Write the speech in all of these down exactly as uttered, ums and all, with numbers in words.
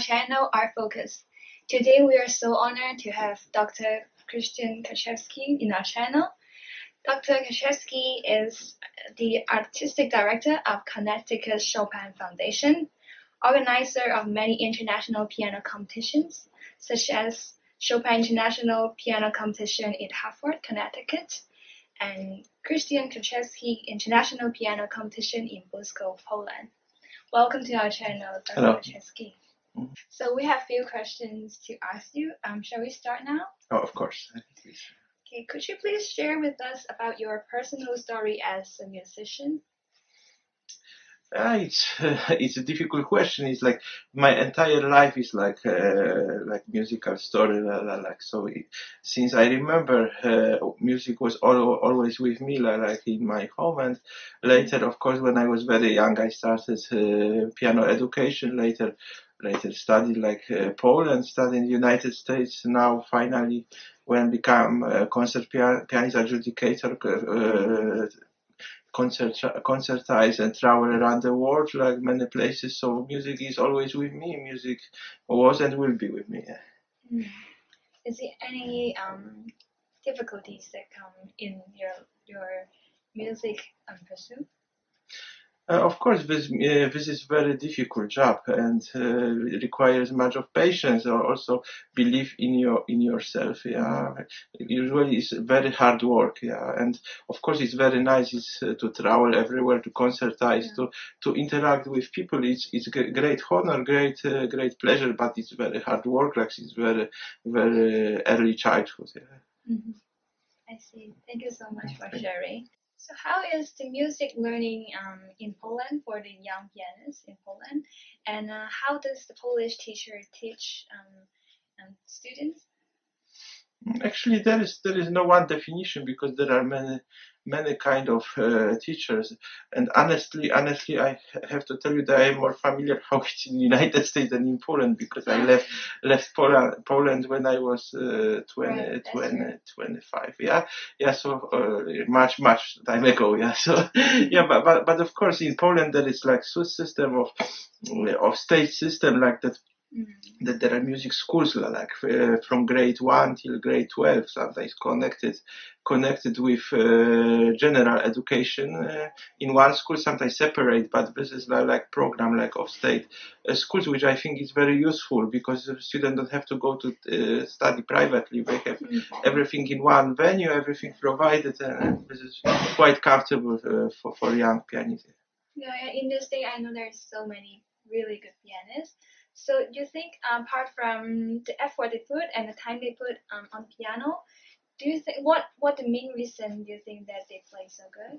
channel, Art Focus. Today we are so honored to have Doctor Christian Kaszewski in our channel. Doctor Kaszewski is the Artistic Director of Connecticut Chopin Foundation, organizer of many international piano competitions, such as Chopin International Piano Competition in Hartford, Connecticut, and Christian Kaszewski International Piano Competition in Busko, Poland. Welcome to our channel, Doctor Hello. Kaszewski. So we have a few questions to ask you. Um, shall we start now? Oh, of course. Please. Okay, could you please share with us about your personal story as a musician? Uh, it's uh, it's a difficult question. It's like my entire life is like uh, like musical story. la- la- Like so, it, since I remember, uh, music was al- always with me, la- like in my home. And later, of course, when I was very young, I started uh, piano education. Later, later studied like uh, Poland, studied in the United States. Now, finally, when become a concert pia- pianist adjudicator. Uh, concert concertize and travel around the world like many places, so music is always with me. Music was and will be with me. Mm. Is there any um, difficulties that come in your your music um, pursuit? Uh, of course, this uh, this is very difficult job and uh, requires much of patience, or also belief in your in yourself. Yeah, usually it's very hard work. Yeah, and of course it's very nice is uh, to travel everywhere, to concertize, Yeah. to to interact with people. It's it's a great honor, great uh, great pleasure, but it's very hard work. Like it's very very early childhood. Yeah. Mm-hmm. I see. Thank you so much for sharing. So how is the music learning um, in Poland for the young pianists in Poland? And uh, how does the Polish teacher teach um, um, students? Actually, there is there is no one definition because there are many many kind of uh, teachers. And honestly, honestly, I have to tell you that I am more familiar how it's in the United States than in Poland, because I left left Poland Poland when I was uh, twenty, Right, that's twenty, right. twenty-five. Yeah, yeah. So uh, much much time ago. Yeah. So yeah, but, but but of course in Poland there is like so system of of state system like that. Mm. That there are music schools like uh, from grade one till grade twelve, sometimes connected connected with uh, general education uh, in one school, sometimes separate, but this is like, like program like of state uh, schools, which I think is very useful because the students don't have to go to uh, study privately. They have Mm. everything in one venue, everything provided, and this is quite comfortable uh, for, for young pianists. Yeah, in this day, I know there's so many really good pianists. So do you think, um, apart from the effort they put and the time they put um, on piano, do you think what what the main reason do you think that they play so good?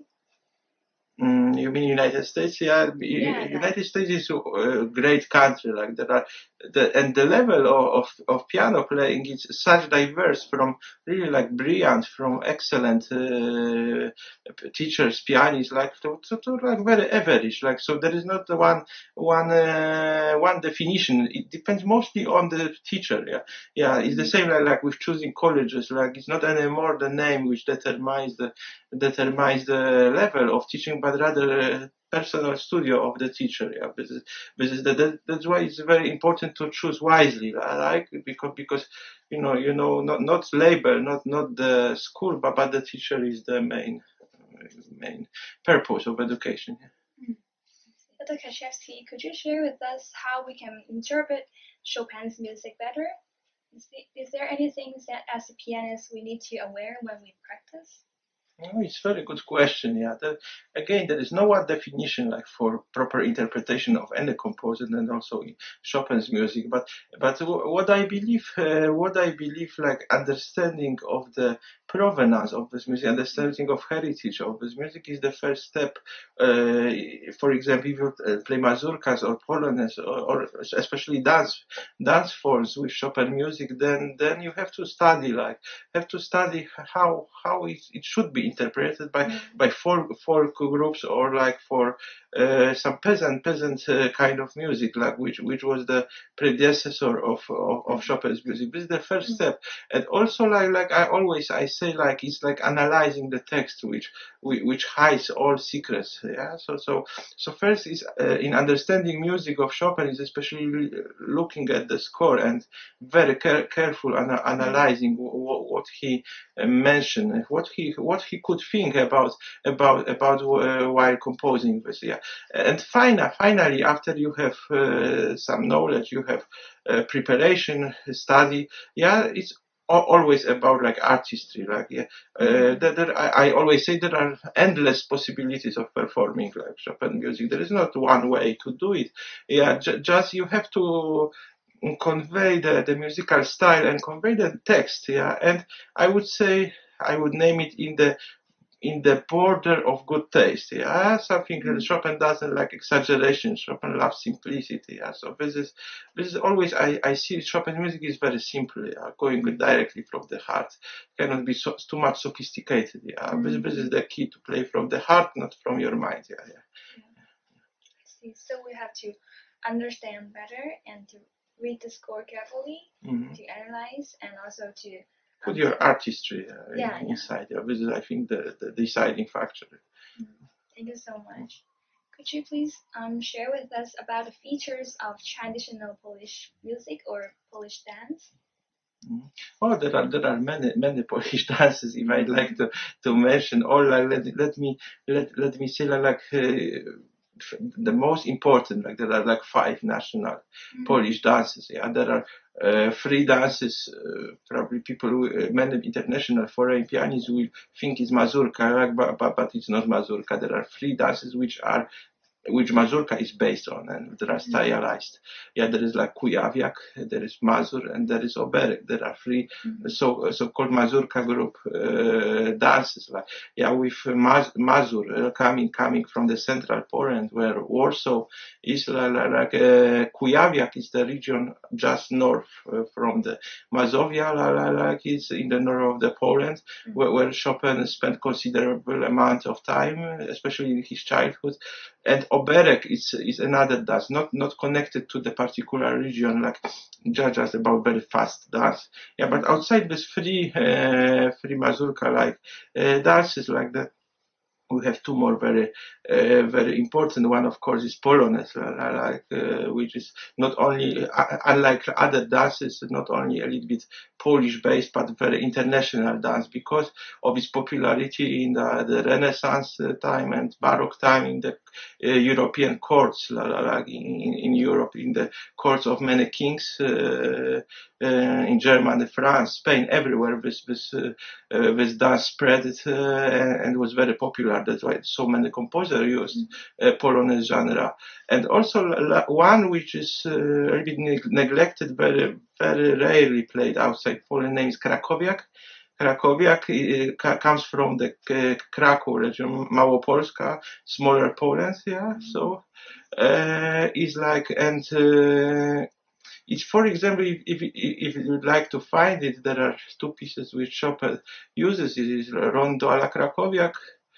Mm, you mean United States? Yeah, Yeah, yeah. United States is a great country. Like there are, the, and the level of, of, of piano playing is such diverse, from really like brilliant, from excellent uh, teachers, pianists, like to, to, to like very average. Like so, there is not one one uh, one definition. It depends mostly on the teacher. Yeah, yeah. It's the same like, like with choosing colleges. Like it's not anymore the name which determines the determines the level of teaching, but rather a personal studio of the teacher. Yeah, this is, this is the, that, that's why it's very important to choose wisely. I like because because you know you know not not label, not not the school, but but the teacher is the main main purpose of education. Mm. Doctor Kaszewski, could you share with us how we can interpret Chopin's music better? Is, the, is there anything that as a pianist we need to aware when we practice? Oh, it's a very good question. Yeah, that, again, there is no one definition like for proper interpretation of any composer, and also in Chopin's music. But but what I believe, uh, what I believe, like understanding of the provenance of this music, understanding of heritage of this music is the first step. Uh, for example, if you uh, play mazurkas or polonaises, or, or especially dance dance forms with Chopin music, then then you have to study like have to study how how it, it should be be interpreted by Mm. by folk folk groups or like for uh, some peasant peasant uh, kind of music, like which which was the predecessor of of, of Mm. Chopin's music. This is the first Mm. step, and also like like I always I say like it's like analyzing the text, which which hides all secrets. Yeah. So so so first is uh, in understanding music of Chopin is especially looking at the score and very care, careful ana- analyzing w- w- what he uh, mentioned, what he what he could think about about about uh, while composing this. Yeah. And finally, finally, after you have uh, some knowledge, you have uh, preparation, study. Yeah, it's al- always about like artistry. Like yeah, uh, that, that I, I always say there are endless possibilities of performing like Chopin music. There is not one way to do it. Yeah, j- just you have to convey the, the musical style and convey the text. Yeah, and I would say I would name it in the in the border of good taste. Yeah, something that Chopin doesn't like exaggeration. Chopin loves simplicity. Yeah, so this is this is always I, I see Chopin music is very simple. Yeah, going directly from the heart. Cannot be so, too much sophisticated. Yeah, mm-hmm. this, this is the key to play from the heart, not from your mind. Yeah, yeah. Yeah. I see. So we have to understand better and to read the score carefully, mm-hmm. to analyze, and also to put your artistry uh, yeah, inside. Yeah. This is, I think, the, the deciding factor. Mm-hmm. Thank you so much. Could you please um, share with us about the features of traditional Polish music or Polish dance? Mm-hmm. Oh, there are there are many many Polish dances. If I'd like to to mention all, like, let let me let let me say like. Uh, the most important, like there are like five national mm-hmm. Polish dances. Yeah, there are uh, three dances. Uh, probably people, who, uh, many international foreign pianists will think is mazurka, like, but, but but it's not mazurka. There are three dances which are which mazurka is based on, and they are stylized. Yeah, there is like Kujawiak, there is Mazur, and there is Oberek. There are three mm-hmm. so so-called mazurka group uh, dances. Like yeah, with Maz, Mazur uh, coming coming from the central Poland, where Warsaw is like, like uh, Kujawiak is the region just north uh, from the Mazovia, like, like it's in the north of the Poland, mm-hmm. where, where Chopin spent considerable amount of time, especially in his childhood. And Oberek is is another dance, not not connected to the particular region, like just, just about very fast dance. Yeah, but outside this free uh, free mazurka like uh, dances like that, we have two more very uh, very important. One, of course, is Polonaise, like uh, which is not only uh, unlike other dances, not only a little bit Polish based, but very international dance because of its popularity in the, the Renaissance time and Baroque time in the uh, European courts, like in, in Europe, in the courts of many kings uh, uh, in Germany, France, Spain, everywhere. This this uh, uh, this dance spread it, uh, and was very popular. That's why so many composers used uh, Polonaise genre. And also la- one which is uh, a little bit neg- neglected, very very rarely played outside Poland, name is Krakowiak. Krakowiak uh, ca- comes from the uh, Krakow region, Małopolska, smaller Poland. Yeah, so uh, is like and. Uh, It's, for example, if, if, if you would like to find it, there are two pieces which Chopin uses. It is Rondo alla Krakowiak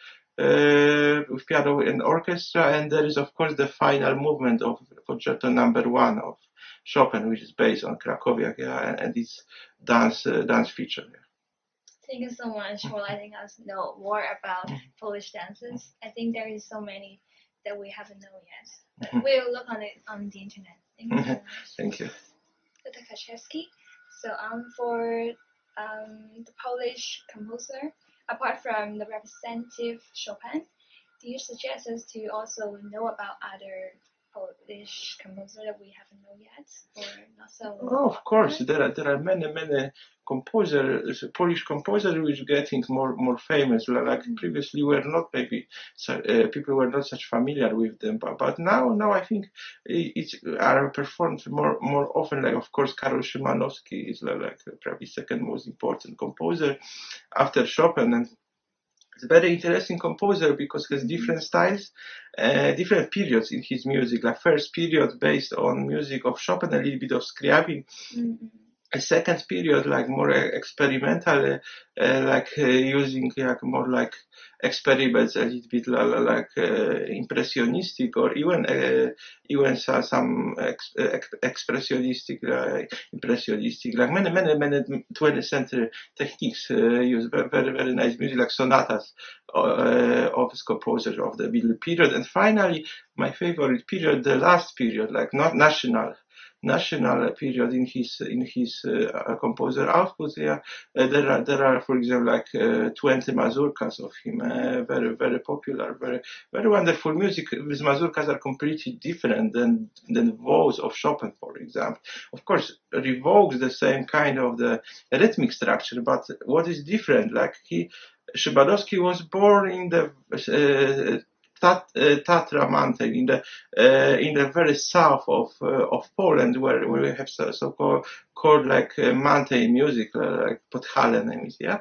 uh, with piano and orchestra, and there is, of course, the final movement of concerto number one of Chopin, which is based on Krakowiak, yeah, and, and it's dance uh, dance feature. Yeah. Thank you so much for letting us know more about Polish dances. I think there is so many that we haven't known yet. But we'll look on it on the internet. Thank you so much. Thank you. Doctor Kaczewski. So um, for um, the Polish composer, apart from the representative Chopin, do you suggest us to also know about other Polish composer that we haven't known yet, or not so? Oh, of course, there are there are many many composers, Polish composers, which are getting more more famous. Like mm-hmm. previously, were not maybe uh, people were not such familiar with them, but, but now now I think it's are performed more more often. Like of course, Karol Szymanowski is like, like probably second most important composer after Chopin, and it's a very interesting composer because he has different styles, uh, different periods in his music. Like first period based on music of Chopin, a little bit of Scriabin, mm-hmm. a second period, like more experimental, uh, like uh, using like more like experiments, a little bit like uh, impressionistic, or even uh, even some ex ex expressionistic, uh, impressionistic, like many many many twentieth century techniques uh, use very very very nice music, like sonatas uh, of composers of the middle period. And finally, my favorite period, the last period, like not national. national period in his in his uh, composer output. Yeah, uh, there are there are, for example, like uh, twenty mazurkas of him, uh, very very popular, very very wonderful music. These mazurkas are completely different than than those of Chopin, for example. Of course, revokes the same kind of the rhythmic structure, but what is different? Like he, Szymanowski was born in the uh, Tat, uh, Tatra mountain in the uh, in the very south of uh, of Poland, where, where we have so, so called called like uh, mountain music, uh, like Podhale, yeah.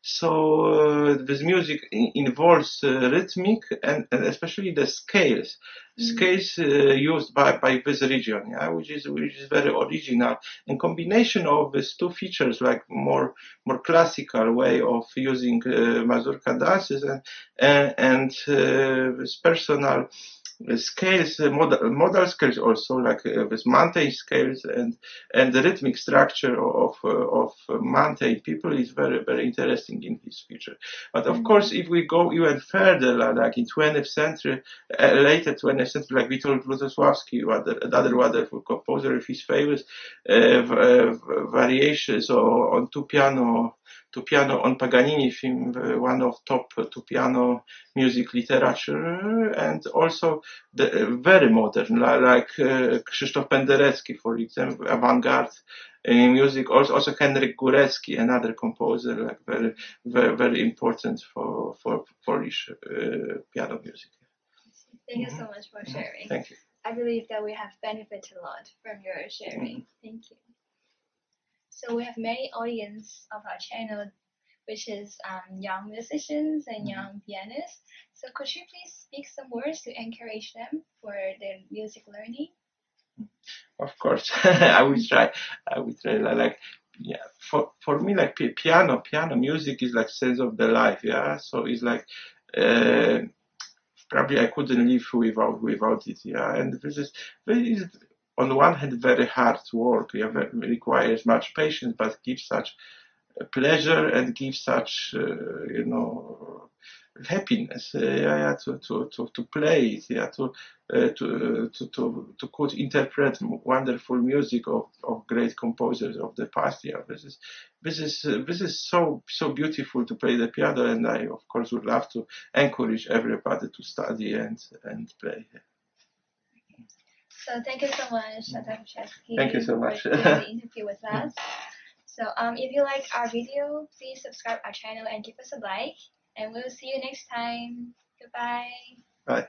So uh, this music in, involves uh, rhythmic and, and especially the scales, mm. scales uh, used by by this region, yeah, which is which is very original. And combination of these two features, like more more classical way of using uh, mazurka dances and and, and uh, this personal scales, uh, modal, modal scales also, like uh, with mountain scales, and and the rhythmic structure of uh, of mountain people is very very interesting in this feature. But of mm-hmm. course, if we go even further, like in twentieth century, uh, later twentieth century, like Witold Lutosławski, another wonderful composer, with his famous uh, uh, variations on two piano. To piano on Paganini film, uh, one of top uh, to piano music literature, and also the uh, very modern, like uh, Krzysztof Penderecki, for example, avant-garde uh, music. Also, also Henryk Górecki, another composer, like very, very, very important for for Polish uh, piano music. Thank you so much for sharing. Thank you. I believe that we have benefited a lot from your sharing. Mm-hmm. Thank you. So we have many audience of our channel, which is um, young musicians and young pianists. So could you please speak some words to encourage them for their music learning? Of course, I will try. I will try. Like, yeah, for for me, like piano, piano music is like sense of the life. Yeah, so it's like. Uh, probably I couldn't live without without it. Yeah, and this is this is. On the one hand, very hard work. Yeah, it requires much patience, but gives such pleasure and gives such, uh, you know, happiness. Uh, yeah, yeah, to to to to play it. Yeah, to uh, to to to to could interpret wonderful music of of great composers of the past. Yeah, this is this is uh, this is so so beautiful to play the piano, and I of course would love to encourage everybody to study and and play. Yeah. So thank you so much, Doctor Kaszewski, Thank you so much for doing the interview with us. So um, if you like our video, please subscribe our channel and give us a like. And we'll see you next time. Goodbye. Bye.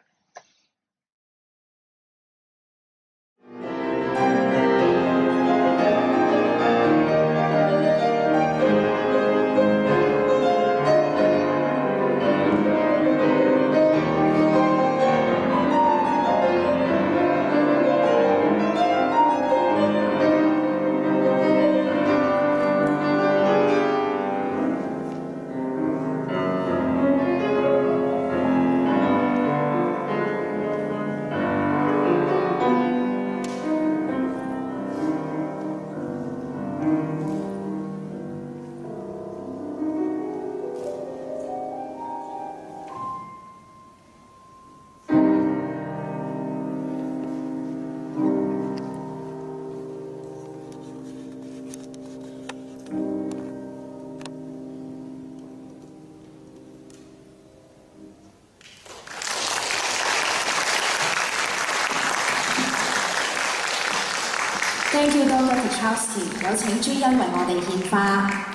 Thank you, Doctor Kaszewski，有請朱茵為我哋獻花。